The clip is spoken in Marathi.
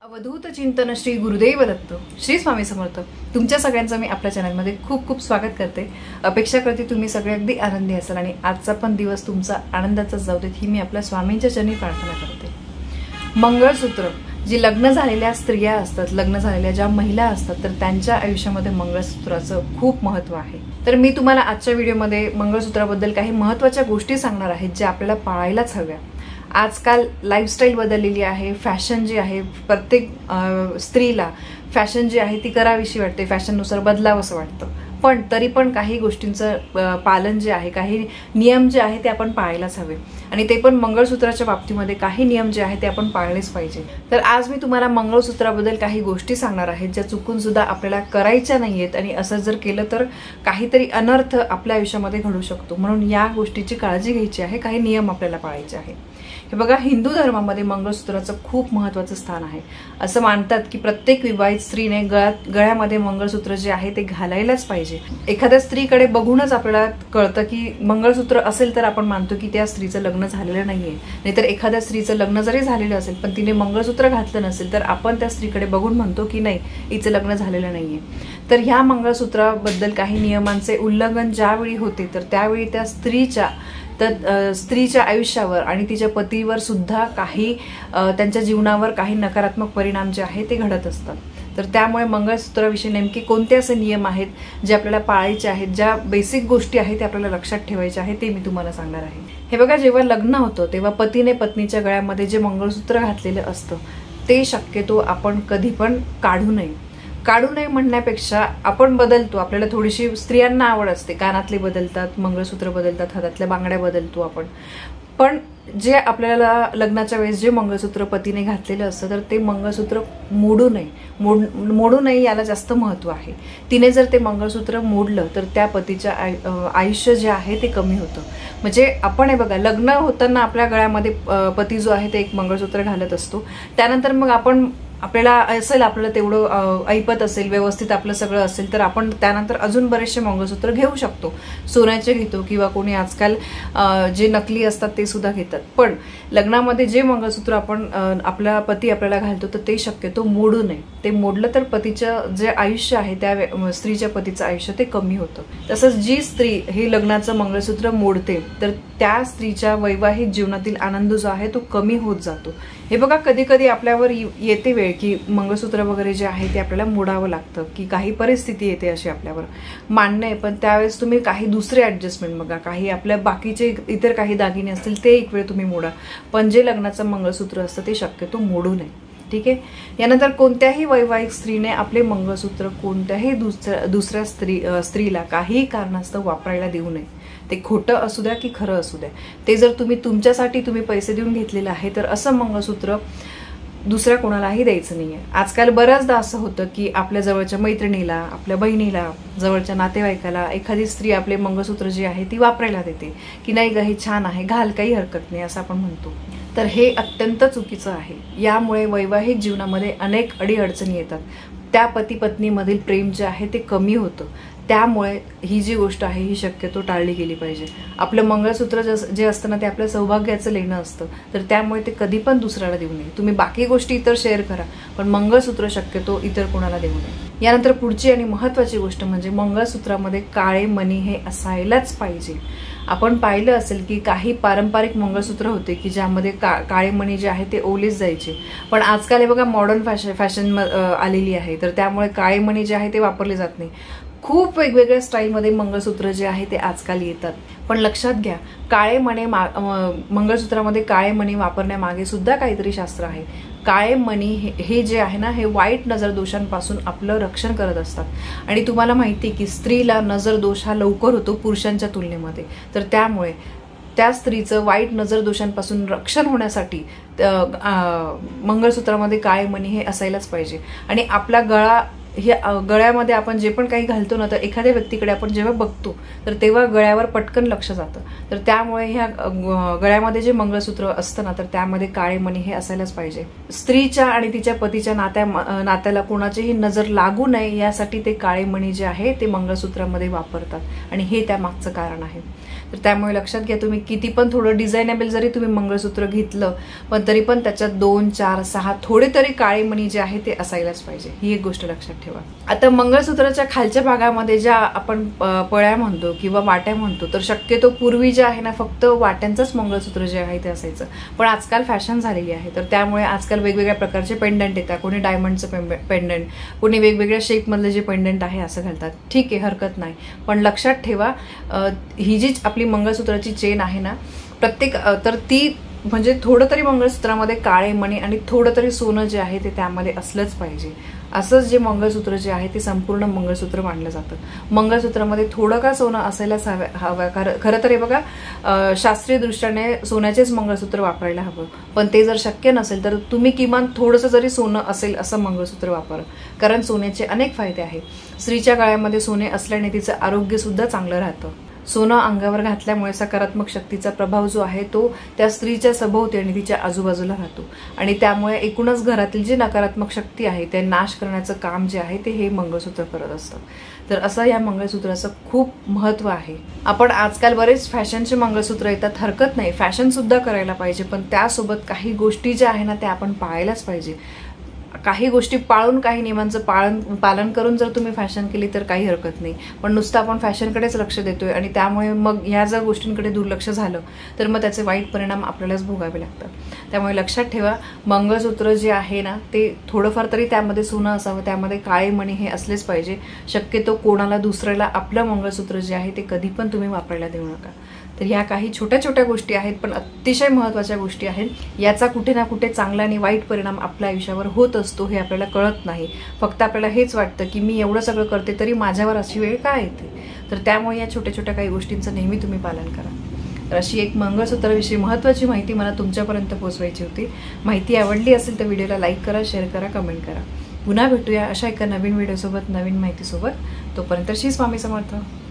अवधूत चिंतन श्री गुरुदेव दत्त श्री स्वामी समर्थ। तुमच्या सगळ्यांचं मी आपल्या चॅनलमध्ये खूप खूप स्वागत करते। अपेक्षा करते तुम्ही सगळे अगदी आनंदी असाल आणि आजचा पण दिवस तुमचा आनंदाचा जाऊ देत ही मी आपल्या स्वामींच्या चरणी प्रार्थना करते। मंगळसूत्र जी लग्न झालेल्या स्त्रिया असतात, लग्न झालेल्या ज्या महिला असतात, तर त्यांच्या आयुष्यामध्ये मंगळसूत्राचं खूप महत्त्व आहे। तर मी तुम्हाला आजच्या व्हिडिओमध्ये मंगळसूत्राबद्दल काही महत्त्वाच्या गोष्टी सांगणार आहे ज्या आपल्याला पाळायलाच हव्या। आजकाल लाईफस्टाईल बदललेली आहे, फॅशन जी आहे, प्रत्येक स्त्रीला फॅशन जी आहे ती करावीशी वाटते, फॅशननुसार बदलावंसं वाटतं, पण तरी पण काही गोष्टींचं पालन जे आहे, काही नियम जे आहे ते आपण पाळायलाच हवे आणि ते पण मंगळसूत्राच्या बाबतीमध्ये काही नियम जे आहे ते आपण पाळलेच पाहिजे। तर आज मी तुम्हाला मंगळसूत्राबद्दल काही गोष्टी सांगणार आहे ज्या चुकून सुद्धा आपल्याला करायच्या नाहीयेत आणि असं जर केलं तर काहीतरी अनर्थ आपल्या आयुष्यामध्ये घडू शकतो, म्हणून या गोष्टीची काळजी घ्यायची आहे, काही नियम आपल्याला पाळायचे आहे। हे बघा, हिंदू धर्मामध्ये मंगळसूत्राचं खूप महत्त्वाचं स्थान आहे। असं मानतात की प्रत्येक विवाहित स्त्रीने गळ्यामध्ये मंगळसूत्र जे आहे ते घालायलाच पाहिजे। एखाद्या स्त्रीकडे बघूनच आपल्याला कळतं की मंगळसूत्र असेल तर आपण मानतो की त्या स्त्रीचं लग्न झालेलं नाहीये, नाहीतर एखाद्या स्त्रीचं लग्न जरी झालेलं असेल पण तिने मंगळसूत्र घातलं नसेल तर आपण त्या स्त्रीकडे बघून म्हणतो की नाही, हिचं लग्न झालेलं नाहीये। तर ह्या मंगळसूत्राबद्दल काही नियमांचे उल्लंघन ज्यावेळी होते तर त्यावेळी त्या स्त्रीच्या आयुष्यावर आणि तिच्या पतीवर सुद्धा काही त्यांच्या जीवनावर काही नकारात्मक परिणाम जे आहे ते घडत असतात। तर त्यामुळे मंगळसूत्राविषयी नेमके कोणते असे नियम आहेत जे आपल्याला पाळायचे आहेत, ज्या बेसिक गोष्टी आहेत ते आपल्याला लक्षात ठेवायच्या आहेत ते मी तुम्हाला सांगणार आहे। हे बघा, जेव्हा लग्न होतं तेव्हा पतीने पत्नीच्या गळ्यामध्ये जे मंगळसूत्र घातलेलं असतं ते शक्यतो आपण कधी पण काढू नये म्हणण्यापेक्षा आपण बदलतो, आपल्याला थोडीशी स्त्रियांना आवड असते, कानातले बदलतात, मंगळसूत्र बदलतात, हातातल्या बांगड्या बदलतो आपण, पण जे आपल्याला लग्नाच्या वेळेस जे मंगळसूत्र पतीने घातलेलं असतं तर ते मंगळसूत्र मोडू नये याला जास्त महत्त्व आहे। तिने जर ते मंगळसूत्र मोडलं तर त्या पतीच्या आयुष्य जे आहे ते कमी होतं। म्हणजे आपण हे बघा, लग्न होताना आपल्या गळ्यामध्ये पती जो आहे ते एक मंगळसूत्र घालत असतो, त्यानंतर मग आपल्याला तेवढं ऐपत असेल, व्यवस्थित आपलं सगळं असेल तर आपण त्यानंतर अजून बरेचसे मंगळसूत्र घेऊ शकतो, सोन्याचे घेतो किंवा कोणी आजकाल जे नकली असतात ते सुद्धा घेतात। पण लग्नामध्ये जे मंगळसूत्र आपण आपला पती आपल्याला घालतो तर ते शक्यतो मोडू नये। ते मोडलं तर पतीचं जे आयुष्य आहे त्या स्त्रीच्या पतीचं आयुष्य ते कमी होतं। तसंच जी स्त्री हे लग्नाचं मंगळसूत्र मोडते तर त्या स्त्रीच्या वैवाहिक जीवनातील आनंद जो आहे तो कमी होत जातो। हे बघा, कधी कधी आपल्यावर येते वेळ की मंगळसूत्र वगैरे जे आहे ते आपल्याला मोडावं लागतं, की काही परिस्थिती येते अशी आपल्यावर, मान्य आहे, पण त्यावेळेस तुम्ही काही दुसरे ऍडजस्टमेंट बघा, काही आपल्या बाकीचे इतर काही दागिने असतील ते एक वेळ तुम्ही मोडा, पण जे लग्नाचं मंगळसूत्र असतं ते शक्यतो मोडू नये, ठीक आहे। यानंतर कोणत्याही वैवाहिक स्त्रीने आपले मंगळसूत्र कोणत्याही दुसऱ्या स्त्रीला काही कारणास्तव वापरायला देऊ नये। ते खोटं असू द्या की खरं असू द्या, ते जर तुमच्यासाठी तुम्ही पैसे देऊन घेतलेलं आहे तर असं मंगळसूत्र दुसऱ्या कोणालाही द्यायचं नाहीये। आजकाल बऱ्याचदा असं होतं की आपल्या जवळच्या मैत्रिणीला, आपल्या बहिणीला, जवळच्या नातेवाईकाला एखादी स्त्री आपले मंगळसूत्र जे आहे ती वापरायला देते की नाही ग, हे छान आहे, घाल, काही हरकत नाही असं आपण म्हणतो। तर हे अत्यंत चुकीचं आहे। यामुळे वैवाहिक जीवनामध्ये अनेक अडीअडचणी येतात, त्या पती पत्नीमधील प्रेम जे आहे ते कमी होतं। त्यामुळे ही जी गोष्ट आहे ही शक्यतो टाळली गेली पाहिजे। आपलं मंगळसूत्र जे असतं ना ते आपल्या सौभाग्याचं लेणं असतं, तर त्यामुळे ते कधी पण दुसऱ्याला देऊ नये। तुम्ही बाकी गोष्टी इतर शेअर करा, पण मंगळसूत्र शक्यतो इतर कोणाला देऊ नये। यानंतर पुढची आणि महत्त्वाची गोष्ट म्हणजे मंगळसूत्रामध्ये काळे मणी हे असायलाच पाहिजे। आपण पाहिलं असेल की काही पारंपरिक मंगळसूत्र होते की ज्यामध्ये काळे मणी जे आहे ते ओलेच जायचे, पण आजकाल हे बघा मॉडर्न फॅशन आलेली आहे, तर त्यामुळे काळे मणी जे आहे ते वापरले जात नाही। खूप वेगवेगळ्या स्टाईलमध्ये मंगळसूत्र जे आहे ते आजकाल येतात, पण लक्षात घ्या, मंगळसूत्रामध्ये काळे मणी वापरण्यामागे सुद्धा काहीतरी शास्त्र आहे। काळे मणी हे जे आहे ना हे वाईट नजर दोषांपासून आपलं रक्षण करत असतात आणि तुम्हाला माहिती की स्त्रीला नजर दोष हा लवकर होतो पुरुषांच्या तुलनेमध्ये, तर त्यामुळे त्या स्त्रीचं वाईट नजर दोषांपासून रक्षण होण्यासाठी मंगळसूत्रामध्ये काळे मणी हे असायलाच पाहिजे। आणि आपला गळ्यामध्ये आपण जे पण काही घालतो ना तर एखाद्या व्यक्तीकडे आपण जेव्हा बघतो तर तेव्हा गळ्यावर पटकन लक्ष जातं, तर त्यामुळे ह्या गळ्यामध्ये जे मंगळसूत्र असतं ना तर त्यामध्ये काळे मणी हे असायलाच पाहिजे। स्त्रीच्या आणि तिच्या पतीच्या नात्याला कोणाचीही नजर लागू नये यासाठी ते काळे मणी जे आहे ते मंगळसूत्रामध्ये वापरतात आणि हे त्या मागचं कारण आहे। तर त्यामुळे लक्षात घ्या, तुम्ही किती पण थोडं डिझायनेबल जरी तुम्ही मंगळसूत्र घेतलं पण तरी पण त्याच्यात 2, 4, 6 थोडे तरी काळे मणी जे आहे ते असायलाच पाहिजे, ही एक गोष्ट लक्षात ठेवा. आता मंगळसूत्राच्या खालच्या भागामध्ये ज्या आपण पळ्या म्हणतो किंवा वाट्या म्हणतो, तर शक्यतो पूर्वी जे आहे ना फक्त वाट्यांचंच मंगळसूत्र जे आहे ते असायचं. पण आजकाल फॅशन झालेली आहे, तर त्यामुळे आजकाल वेगवेगळ्या प्रकारचे पेंडंट येतात. कोणी डायमंडचं पेंडंट, कोणी वेगवेगळ्या शेपमधले जे पेंडंट आहे असं घालतात. ठीक आहे, हरकत नाही. पण लक्षात ठेवा, ही जी आपली मंगळसूत्राची चेन आहे ना प्रत्येक, तर ती म्हणजे थोडं तरी मंगळसूत्रामध्ये काळे मणी आणि थोडं तरी सोनं जे आहे ते त्यामध्ये असलंच पाहिजे. असंच जे मंगळसूत्र जे आहे ते संपूर्ण मंगळसूत्र मानलं जातं. मंगळसूत्रामध्ये थोडं का सोनं असायलाच हवं. खरं तर हे बघा, शास्त्रीय दृष्ट्याने सोन्याचेच मंगळसूत्र वापरायला हवं. पण ते जर शक्य नसेल तर तुम्ही किमान थोडंसं जरी सोनं असेल असं मंगळसूत्र वापरा, कारण सोन्याचे अनेक फायदे आहेत. स्त्रीच्या गळ्यामध्ये सोने असल्याने तिचं आरोग्य सुद्धा चांगलं राहतं. सोनं अंगावर घातल्यामुळे सकारात्मक शक्तीचा प्रभाव जो आहे तो त्या स्त्रीच्या सभोवती आणि तिच्या आजूबाजूला राहतो आणि त्यामुळे एकूणच घरातील जी नकारात्मक शक्ती आहे ते नाश करण्याचं काम जे आहे ते हे मंगळसूत्र करत असतं. तर असं या मंगळसूत्राचं खूप महत्त्व आहे. आपण आजकाल बरेच फॅशनचे मंगळसूत्र येतात, हरकत नाही, फॅशन सुद्धा करायला पाहिजे, पण त्यासोबत काही गोष्टी ज्या आहे ना त्या आपण पाळायलाच पाहिजे. काही गोष्टी पाळून, काही नियमांचं पालन करून जर तुम्ही फॅशन केली तर काही हरकत नाही. पण नुसतं आपण फॅशनकडेच लक्ष देतोय आणि त्यामुळे मग ह्या जर गोष्टींकडे दुर्लक्ष झालं तर मग त्याचे वाईट परिणाम आपल्यालाच भोगावे लागतात. त्यामुळे लक्षात ठेवा, मंगळसूत्र जे आहे ना ते थोडंफार तरी त्यामध्ये सोनं असावं, त्यामध्ये काळे मणी हे असलेच पाहिजे. शक्यतो कोणाला दुसऱ्याला आपलं मंगळसूत्र जे आहे ते कधी पण तुम्ही वापरायला देऊ नका. तर ह्या काही छोट्या छोट्या गोष्टी आहेत पण अतिशय महत्त्वाच्या गोष्टी आहेत. याचा कुठे ना कुठे चांगला आणि वाईट परिणाम आपल्या आयुष्यावर होत असतो हे आपल्याला कळत नाही. फक्त आपल्याला हेच वाटतं की मी एवढं सगळं करते तरी माझ्यावर अशी वेळ काय येते. तर त्यामुळे या छोट्या छोट्या काही गोष्टींचं नेहमी तुम्ही पालन करा. तर अशी एक मंगळसूत्राविषयी महत्त्वाची माहिती मला तुमच्यापर्यंत पोहोचवायची होती. माहिती आवडली असेल तर व्हिडिओला लाईक करा, शेअर करा, कमेंट करा. पुन्हा भेटूया अशा एका नवीन व्हिडिओसोबत, नवीन माहितीसोबत. तोपर्यंत श्री स्वामी समर्थ.